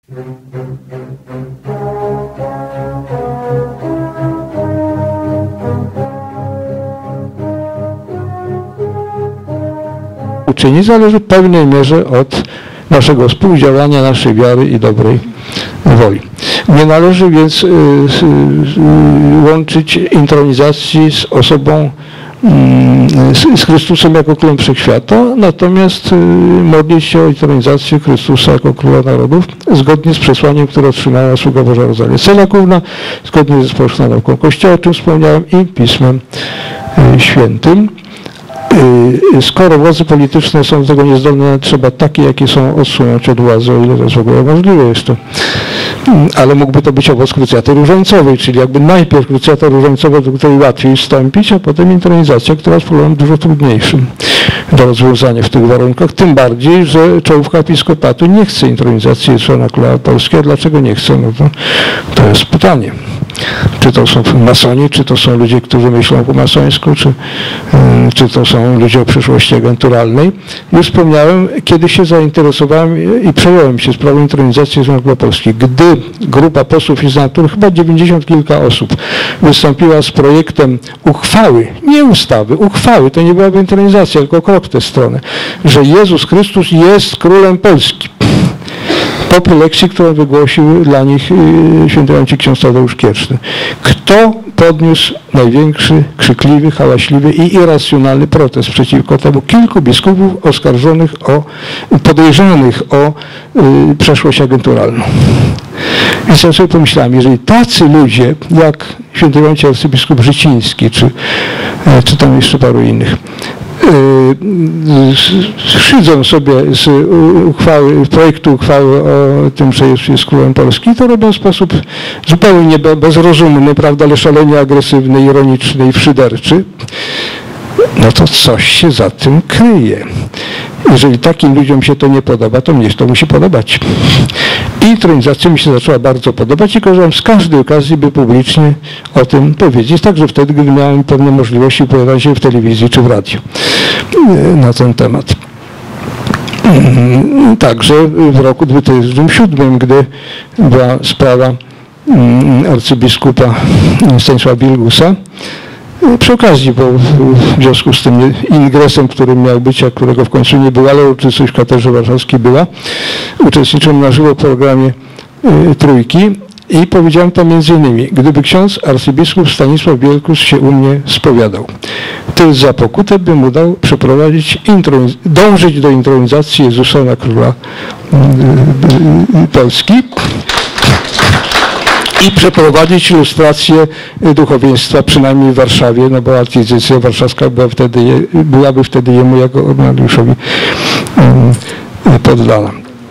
Uczynienie zależy w pewnej mierze od naszego współdziałania, naszej wiary i dobrej woli. Nie należy więc łączyć intronizacji z osobą, z Chrystusem jako Królem Wszechświata, natomiast modlić się o intronizację Chrystusa jako Króla Narodów, zgodnie z przesłaniem, które otrzymała sługa Boża Rosalia Selakówna, zgodnie ze społeczną nauką Kościoła, o czym wspomniałem, i Pismem Świętym. Skoro władze polityczne są do tego niezdolne, trzeba takie, jakie są, odsunąć od władzy, o ile to jest w ogóle możliwe jeszcze. Ale mógłby to być owoc krucjaty różańcowej, czyli jakby najpierw krucjata różańcowa, do której łatwiej wstąpić, a potem intronizacja, która jest problemem dużo trudniejszym do rozwiązania w tych warunkach. Tym bardziej, że czołówka episkopatu nie chce intronizacji Jezusa na Króla Polskiego. A dlaczego nie chce? No to jest pytanie. Czy to są masoni, czy to są ludzie, którzy myślą po masońsku, czy to są ludzie o przyszłości agenturalnej. Już wspomniałem, kiedy się zainteresowałem i przejąłem się sprawą intronizacji Jezusa na Króla Polskiego. Gdy grupa posłów i senatorów, chyba 90 kilka osób, wystąpiła z projektem uchwały, nie ustawy, uchwały, to nie byłaby intronizacja, tylko krok w tę stronę, że Jezus Chrystus jest Królem Polski. Po prelekcji, którą wygłosił dla nich święty ojciec ksiądz Tadeusz Kietrzny. Kto podniósł największy, krzykliwy, hałaśliwy i irracjonalny protest przeciwko temu? Kilku biskupów oskarżonych podejrzanych o przeszłość agenturalną. Więc ja sobie pomyślałem, jeżeli tacy ludzie, jak święty ojciec arcybiskup Życiński, czy tam jeszcze paru innych, szydzą sobie z projektu uchwały o tym, że jest Królem Polski, to robią w sposób zupełnie bezrozumny, prawda, ale szalenie agresywny, ironiczny i szyderczy, no to coś się za tym kryje. Jeżeli takim ludziom się to nie podoba, to mnie to musi podobać. I intronizacja mi się zaczęła bardzo podobać i korzystałem z każdej okazji, by publicznie o tym powiedzieć, także wtedy, gdy miałem pewne możliwości pojawiania się w telewizji czy w radiu na ten temat. Także w roku 2007, gdy była sprawa arcybiskupa Stanisława Bilgusa, przy okazji, bo w związku z tym ingresem, który miał być, a którego w końcu nie było, ale uroczystość w katedrze warszawskiej była, uczestniczyłem na żywo w programie Trójki i powiedziałem tam między innymi, gdyby ksiądz arcybiskup Stanisław Bilgus się u mnie spowiadał, to za pokutę bym mu dał przeprowadzić, dążyć do intronizacji Jezusa na Króla Polski i przeprowadzić ilustrację duchowieństwa, przynajmniej w Warszawie, no bo archidiecezja warszawska byłaby wtedy jemu jako ordynariuszowi poddana.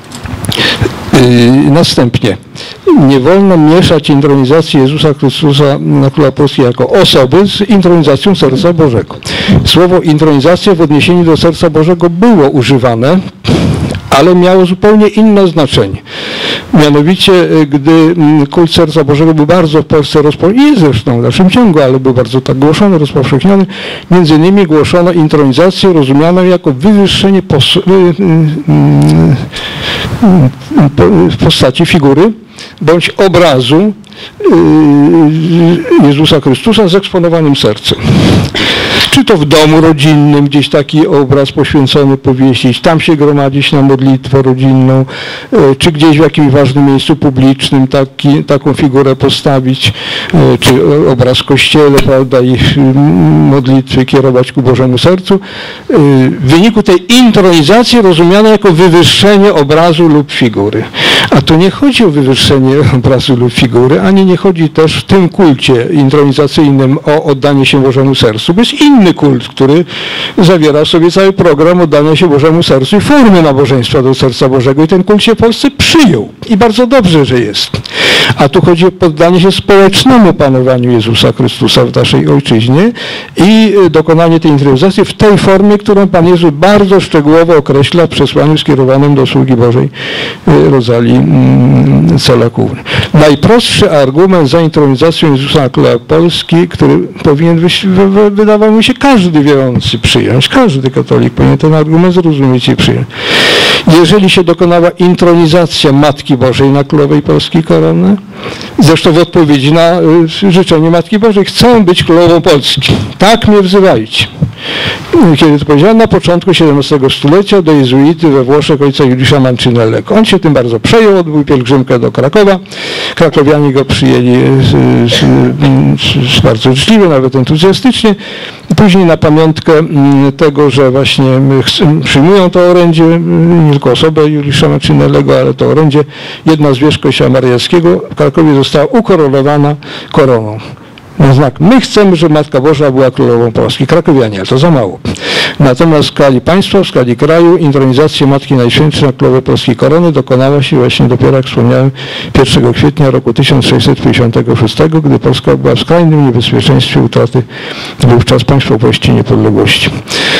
Następnie nie wolno mieszać intronizacji Jezusa Chrystusa na Króla Polski jako osoby z intronizacją serca Bożego. Słowo intronizacja w odniesieniu do serca Bożego było używane, ale miało zupełnie inne znaczenie. Mianowicie, gdy kult Serca Bożego był bardzo w Polsce rozpowszechniony, i zresztą w dalszym ciągu, ale był bardzo tak głoszony, rozpowszechniony, między innymi głoszono intronizację rozumianą jako wywyższenie w postaci figury bądź obrazu Jezusa Chrystusa z eksponowanym sercem. Czy to w domu rodzinnym gdzieś taki obraz poświęcony powiesić, tam się gromadzić na modlitwę rodzinną, czy gdzieś w jakimś ważnym miejscu publicznym taką figurę postawić, czy obraz w kościele, prawda, i modlitwy kierować ku Bożemu Sercu. W wyniku tej intronizacji rozumiano jako wywyższenie obrazu lub figury. A tu nie chodzi o wywyższenie obrazu lub figury, ani nie chodzi też w tym kulcie intronizacyjnym o oddanie się Bożemu Sercu. Bo jest inny kult, który zawiera w sobie cały program oddania się Bożemu Sercu i formy nabożeństwa do Serca Bożego. I ten kult się w Polsce przyjął. I bardzo dobrze, że jest. A tu chodzi o poddanie się społecznemu panowaniu Jezusa Chrystusa w naszej ojczyźnie i dokonanie tej intronizacji w tej formie, którą Pan Jezus bardzo szczegółowo określa w przesłaniu skierowanym do sługi Bożej Rosalii Selakówny. Najprostszy argument za intronizacją Jezusa na Króla Polski, który powinien, wydawało mi się, każdy wierzący przyjąć, każdy katolik powinien ten argument zrozumieć i przyjąć. Jeżeli się dokonała intronizacja Matki Bożej na królowej Polski koronę. Zresztą w odpowiedzi na życzenie Matki Bożej, chcę być królową Polski. Tak mnie wzywajcie. Kiedy to powiedziałem, na początku XVII stulecia do jezuity we Włoszech ojca Juliusza Mancinellego. On się tym bardzo przejął, odbył pielgrzymkę do Krakowa. Krakowianie go przyjęli bardzo życzliwie, nawet entuzjastycznie. Później na pamiątkę tego, że właśnie przyjmują to orędzie, nie tylko osobę Juliusza Mancinellego, ale to orędzie, jedna z wież Kościoła Mariackiego w Krakowie została ukoronowana koroną. Na znak, my chcemy, żeby Matka Boża była królową Polski. Krakowianie, ale to za mało. Natomiast w skali państwa, w skali kraju intronizacja Matki Najświętszej na królowę Polskiej korony dokonała się właśnie dopiero, jak wspomniałem, 1 kwietnia roku 1656, gdy Polska była w skrajnym niebezpieczeństwie utraty wówczas państwowości i niepodległości.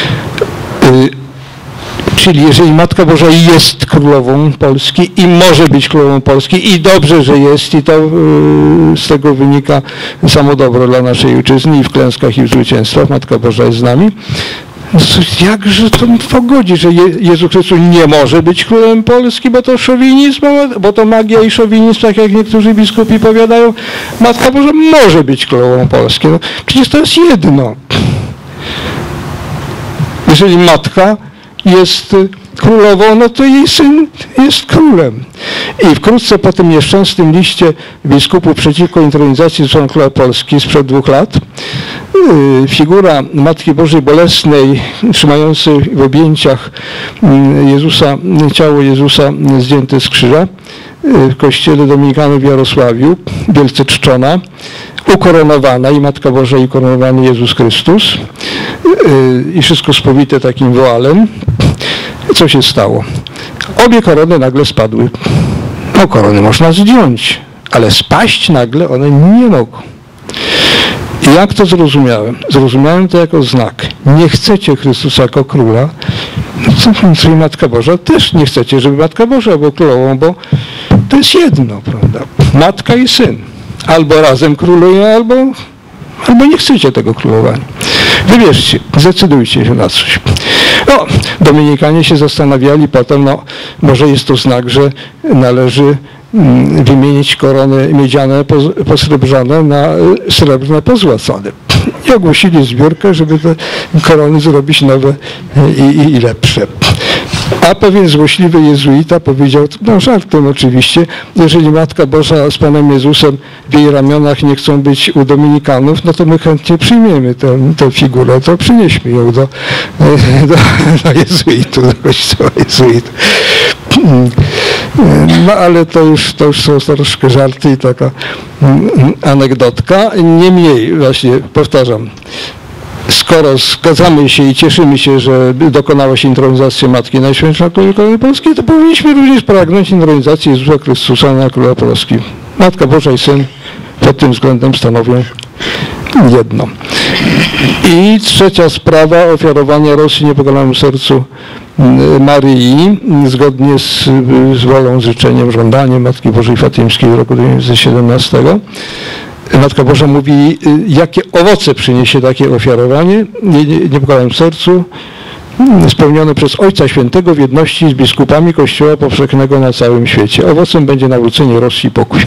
Czyli jeżeli Matka Boża jest królową Polski i może być królową Polski i dobrze, że jest i to z tego wynika samo dobro dla naszej ojczyzny i w klęskach i w zwycięstwach, Matka Boża jest z nami, jakże to pogodzi, że Jezus Chrystus nie może być królem Polski, bo to szowinizm, bo to magia i szowinizm, tak jak niektórzy biskupi powiadają. Matka Boża może być królową Polski. No, przecież to jest jedno. Jeżeli matka jest królową, no to jej syn jest królem. I wkrótce po tym nieszczęsnym liście biskupów przeciwko intronizacji króla Polski sprzed 2 lat, figura Matki Bożej Bolesnej, trzymającej w objęciach Jezusa, ciało Jezusa zdjęte z krzyża, w kościele dominikanów w Jarosławiu, wielce czczona, ukoronowana i Matka Boża i ukoronowany Jezus Chrystus i wszystko spowite takim woalem. Co się stało? Obie korony nagle spadły. No, korony można zdjąć, ale spaść nagle one nie mogą. I jak to zrozumiałem? Zrozumiałem to jako znak. Nie chcecie Chrystusa jako króla, no, Matka Boża też nie chcecie, żeby Matka Boża była królową, bo to jest jedno, prawda? Matka i syn. Albo razem królują, albo nie chcecie tego królowania. Wybierzcie, zdecydujcie się na coś. No, Dominikanie się zastanawiali potem, no może jest to znak, że należy wymienić korony miedziane posrebrzane na srebrne pozłacane. I ogłosili zbiórkę, żeby te korony zrobić nowe i lepsze. A pewien złośliwy jezuita powiedział, no żartem oczywiście, jeżeli Matka Boża z Panem Jezusem w jej ramionach nie chcą być u Dominikanów, no to my chętnie przyjmiemy tę figurę, to przynieśmy ją do jezuitów, do kościoła jezuitów. No ale to już są troszkę żarty i taka anegdotka. Niemniej, właśnie powtarzam, skoro zgadzamy się i cieszymy się, że dokonała się intronizacja Matki Najświętszej na królowej Polskiej, to powinniśmy również pragnąć intronizacji Jezusa Chrystusa na króla Polski. Matka Boża i Syn pod tym względem stanowią jedno. I trzecia sprawa, ofiarowania Rosji Niepokolanemu Sercu Maryi, zgodnie z wolą, życzeniem, żądaniem Matki Bożej Fatymskiej w roku 2017. Matka Boża mówi, jakie owoce przyniesie takie ofiarowanie Niepokolanemu Sercu, spełnione przez Ojca Świętego w jedności z biskupami Kościoła Powszechnego na całym świecie. Owocem będzie nawrócenie Rosji i pokój.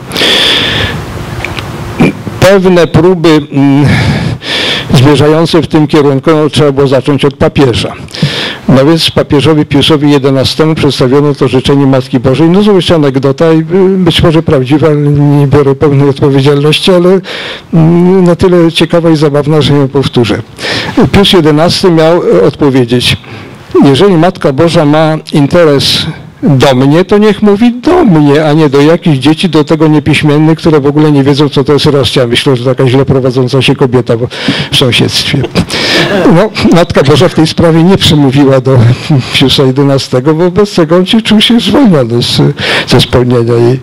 Pewne próby zmierzające w tym kierunku trzeba było zacząć od papieża. No więc papieżowi Piusowi XI przedstawiono to życzenie Matki Bożej. No to jest anegdota i być może prawdziwa, nie biorę pełnej odpowiedzialności, ale na tyle ciekawa i zabawna, że ją powtórzę. Pius XI miał odpowiedzieć, jeżeli Matka Boża ma interes do mnie, to niech mówi do mnie, a nie do jakichś dzieci, do tego niepiśmiennych, które w ogóle nie wiedzą, co to jest Rosja. Myślę, że taka źle prowadząca się kobieta w sąsiedztwie. No, Matka Boża w tej sprawie nie przemówiła do Piusa XI, bo wobec tego on czuł się zwolniony ze spełnienia jej.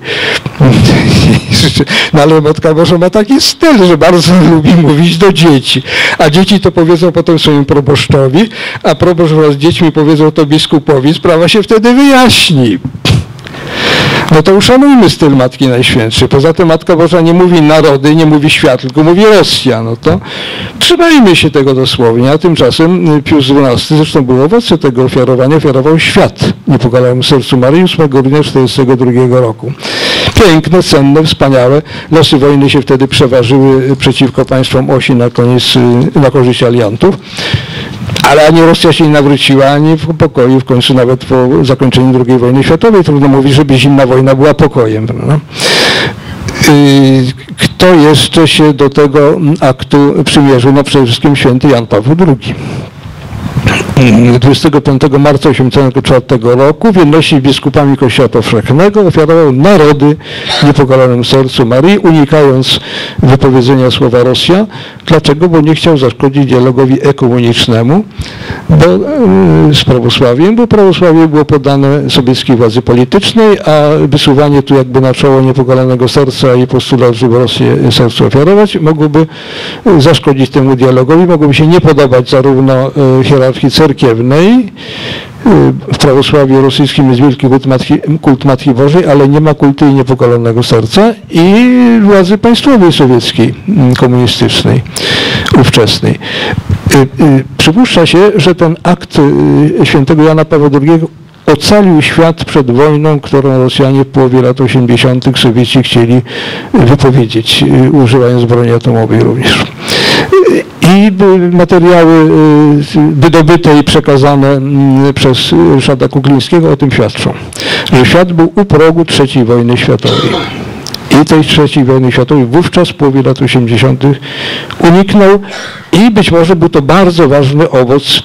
No ale Matka Boża ma taki styl, że bardzo lubi mówić do dzieci, a dzieci to powiedzą potem swoim proboszczowi, a proboszcz wraz z dziećmi powiedzą to biskupowi, sprawa się wtedy wyjaśni. No to uszanujmy styl Matki Najświętszej. Poza tym Matka Boża nie mówi narody, nie mówi świat, tylko mówi Rosja. No to trzymajmy się tego dosłownie. A tymczasem Pius XII, zresztą był owoce tego ofiarowania, ofiarował świat niepokalanemu sercu Maryi 8 grudnia 1942 roku. Piękne, cenne, wspaniałe. Losy wojny się wtedy przeważyły przeciwko państwom osi na korzyść aliantów. Ale ani Rosja się nie nawróciła, ani w pokoju, w końcu nawet po zakończeniu II wojny światowej. Trudno mówić, żeby zimna wojna była pokojem. Prawda? Kto jeszcze się do tego aktu przymierzył? No przede wszystkim święty Jan Paweł II. 25 marca 1984 roku w jedności z biskupami Kościoła Powszechnego ofiarował narody w niepokalanym sercu Maryi, unikając wypowiedzenia słowa Rosja. Dlaczego? Bo nie chciał zaszkodzić dialogowi ekumenicznemu z prawosławiem, bo prawosławie było poddane sowieckiej władzy politycznej, a wysuwanie tu jakby na czoło niepokalanego serca i postulat, żeby Rosję sercu ofiarować, mogłoby zaszkodzić temu dialogowi, mogłoby się nie podobać zarówno hierarchii cerkiewnej. W prawosławiu rosyjskim jest wielki kult Matki Bożej, ale nie ma kultu jej niepokalanego serca i władzy państwowej sowieckiej, komunistycznej, ówczesnej. Przypuszcza się, że ten akt świętego Jana Pawła II ocalił świat przed wojną, którą Rosjanie w połowie lat 80. Sowieci chcieli wypowiedzieć, używając broni atomowej również. I materiały wydobyte i przekazane przez Ryszarda Kuklińskiego o tym świadczą, że świat był u progu III wojny światowej. I tej III wojny światowej wówczas w połowie lat 80. uniknął i być może był to bardzo ważny owoc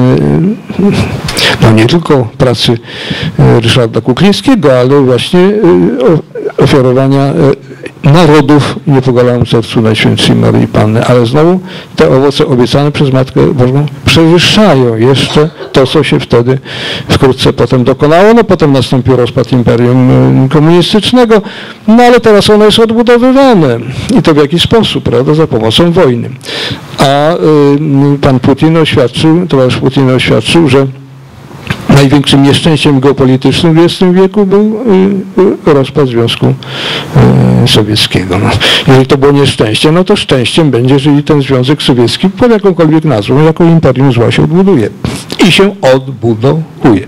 no nie tylko pracy Ryszarda Kuklińskiego, ale właśnie ofiarowania narodów niepokalanym sercu Najświętszej Maryi Panny. Ale znowu te owoce obiecane przez Matkę Bożą przewyższają jeszcze to, co się wtedy wkrótce potem dokonało. No potem nastąpił rozpad Imperium Komunistycznego, no ale teraz ono jest odbudowywane. I to w jaki sposób, prawda? Za pomocą wojny. A pan Putin oświadczył, towarzysz Putin oświadczył, że największym nieszczęściem geopolitycznym w XX wieku był rozpad Związku Sowieckiego. No, jeżeli to było nieszczęście, no to szczęściem będzie, jeżeli ten Związek Sowiecki pod jakąkolwiek nazwą, jako imperium zła się odbuduje. I się odbudowuje.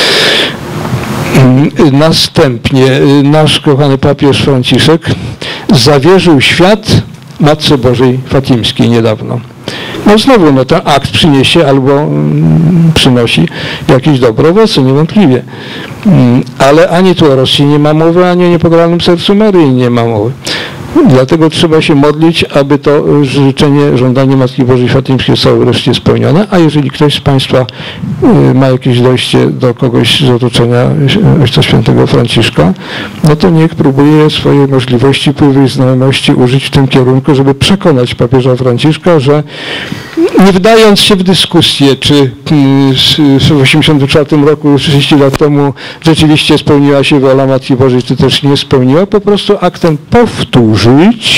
Następnie nasz kochany papież Franciszek zawierzył świat Matce Bożej Fatimskiej niedawno. No znowu, no ten akt przyniesie albo przynosi jakieś dobre owoce, niewątpliwie. Ale ani tu o Rosji nie ma mowy, ani o niepokalanym sercu Maryi nie ma mowy. Dlatego trzeba się modlić, aby to żądanie Matki Bożej Fatimskiej zostało wreszcie spełnione, a jeżeli ktoś z Państwa ma jakieś dojście do kogoś z otoczenia Ojca Świętego Franciszka, no to niech próbuje swojej możliwości, wpływu i znajomości użyć w tym kierunku, żeby przekonać papieża Franciszka, że nie wdając się w dyskusję, czy w 1984 roku, 30 lat temu rzeczywiście spełniła się wola Matki Bożej, czy też nie spełniła, po prostu aktem powtórzyć,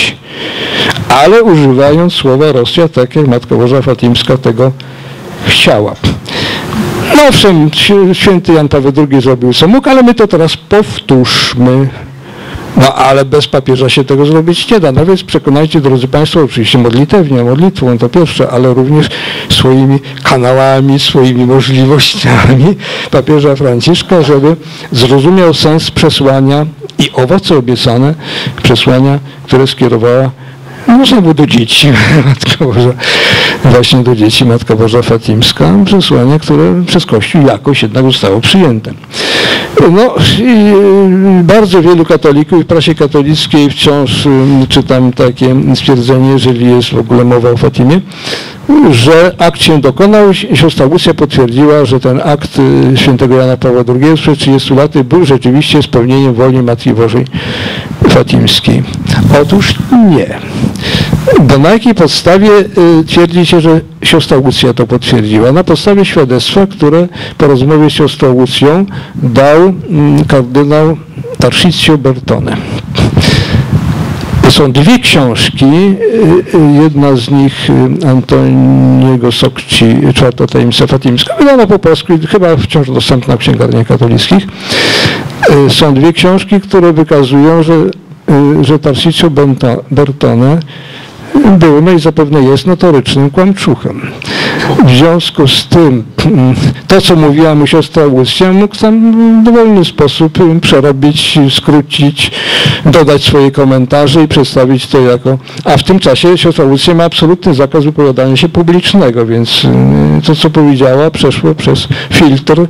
ale używając słowa Rosja, tak jak Matka Boża Fatimska tego chciała. No owszem, święty Jan Paweł II zrobił co mógł, ale my to teraz powtórzmy. No ale bez papieża się tego zrobić nie da. No więc przekonajcie, drodzy Państwo, oczywiście modlitewnie, modlitwą to pierwsze, ale również swoimi kanałami, swoimi możliwościami papieża Franciszka, żeby zrozumiał sens przesłania i owoce obiecane przesłania, które skierowała no znowu do dzieci Matka Boża, właśnie do dzieci Matka Boża Fatimska, przesłanie, które przez Kościół jakoś jednak zostało przyjęte. No i bardzo wielu katolików w prasie katolickiej wciąż czytam takie stwierdzenie, jeżeli jest w ogóle mowa o Fatimie, że akt się dokonał. Siostra Łucja potwierdziła, że ten akt świętego Jana Pawła II sprzed 30 lat był rzeczywiście spełnieniem woli Matki Bożej Fatimskiej. Otóż nie. Bo na jakiej podstawie twierdzi się, że siostra Łucja to potwierdziła? Na podstawie świadectwa, które po rozmowie z siostrą Łucją dał kardynał Tarcisio Bertone. Są dwie książki, jedna z nich Antoniego Sokci, Czwarta tajemnica fatimska, wydana po polsku i chyba wciąż dostępna w księgarniach katolickich. Są dwie książki, które wykazują, że Tarcisio Bertone był, no i zapewne jest notorycznym kłamczuchem. W związku z tym, to co mówiła mu siostra Łucja, mógł tam w dowolny sposób przerobić, skrócić, dodać swoje komentarze i przedstawić to jako... A w tym czasie siostra Łucja ma absolutny zakaz wypowiadania się publicznego, więc to co powiedziała przeszło przez filtr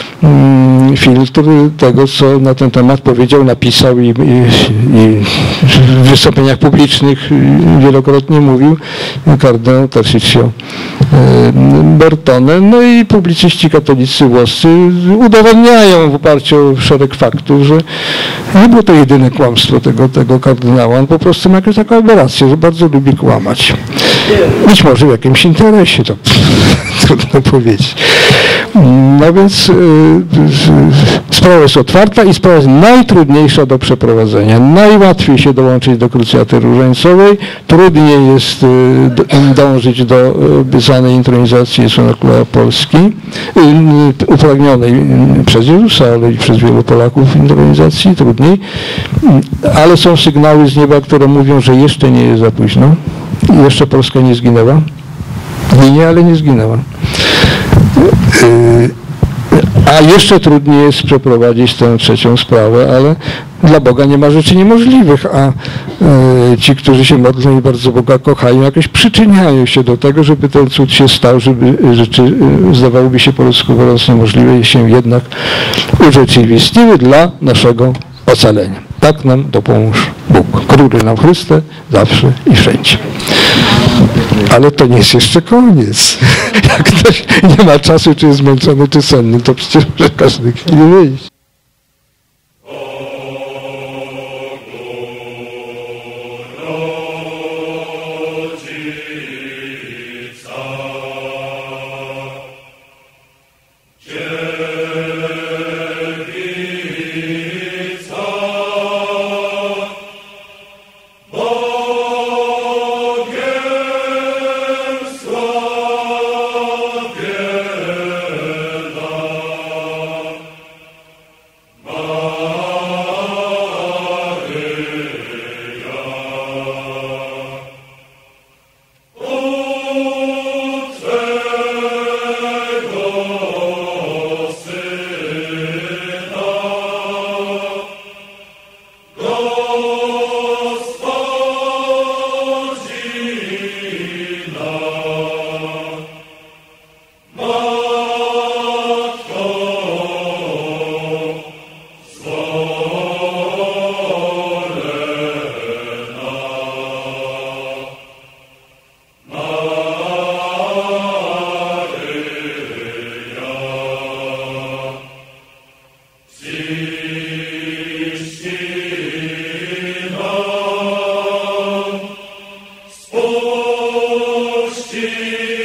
tego, co na ten temat powiedział, napisał i w wystąpieniach publicznych wielokrotnie mówił kardynał Tarcisio Bertone. No i publicyści katolicy włoscy udowadniają w oparciu o szereg faktów, że nie było to jedyne kłamstwo tego kardynała. On po prostu ma jakąś taką aberrację, że bardzo lubi kłamać. Być może w jakimś interesie, to trudno powiedzieć. No więc sprawa jest otwarta i sprawa jest najtrudniejsza do przeprowadzenia. Najłatwiej się dołączyć do krucjaty różańcowej, trudniej jest dążyć do obiecanej intronizacji Jezusa Króla Polski, upragnionej przez Jezusa, ale i przez wielu Polaków intronizacji, trudniej, ale są sygnały z nieba, które mówią, że jeszcze nie jest za późno, jeszcze Polska nie zginęła. Ginie, ale nie zginęła. A jeszcze trudniej jest przeprowadzić tę trzecią sprawę, ale dla Boga nie ma rzeczy niemożliwych, a ci, którzy się modlą i bardzo Boga kochają, jakoś przyczyniają się do tego, żeby ten cud się stał, żeby rzeczy zdawałoby się po ludzku mówiąc niemożliwe się jednak urzeczywistniły dla naszego ocalenia. Tak nam dopomóż Bóg. Króluj nam Chryste, zawsze i wszędzie. Ale to nie jest jeszcze koniec. Jak ktoś nie ma czasu, czy jest zmęczony, czy senny, to przecież może każdy chwili wyjść. Puści